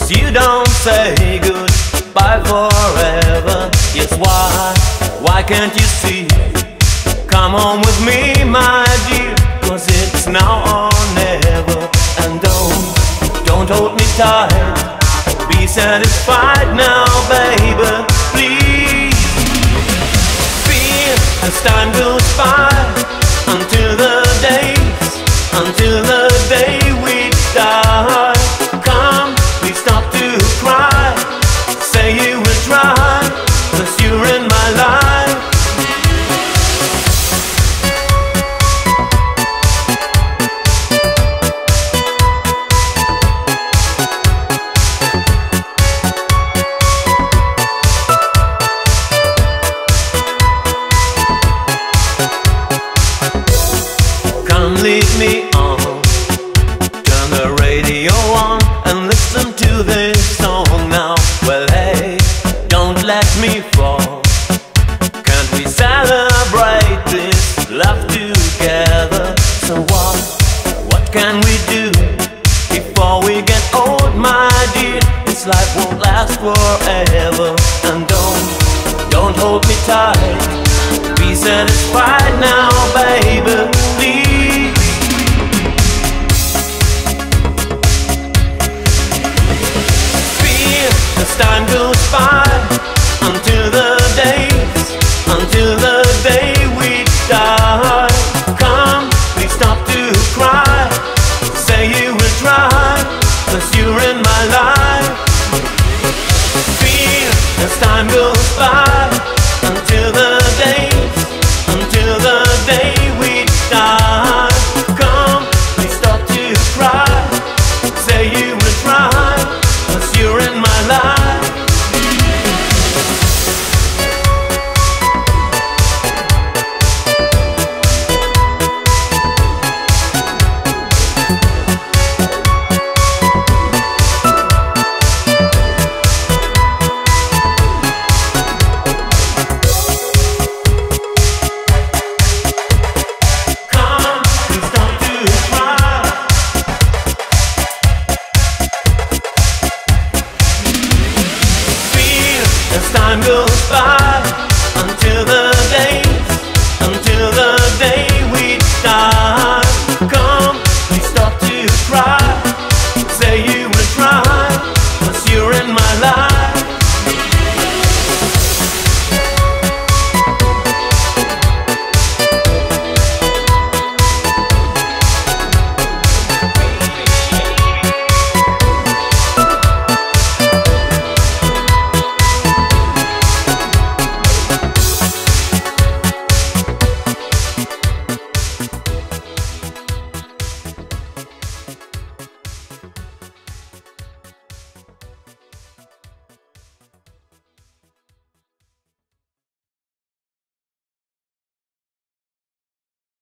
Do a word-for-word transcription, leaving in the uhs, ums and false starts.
'cause you don't say goodbye forever. Yes, why, why can't you see? Come on with me, my dear, 'cause it's now or never. And don't, don't hold me tight, be satisfied now, baby, please. Feel as time goes by, until the days, until the day we die. Come, please stop to cry, say you will try, 'cause you're in my life. Come, lead me on, turn the radio on and listen to this song now. Well, hey, don't let me fall. Can't we celebrate this love together? So what, what can we do before we get old, my dear? This life won't last forever. And don't, don't hold me tight, be satisfied now, baby, please. Feel as time goes by, until the days, until the day we die. Come, please stop to cry, say you will try, 'cause you're in my life. Feel as time goes by, until the days, until the day we die. Come, please stop to cry, say you will try, 'cause you're in my life. Time goes by,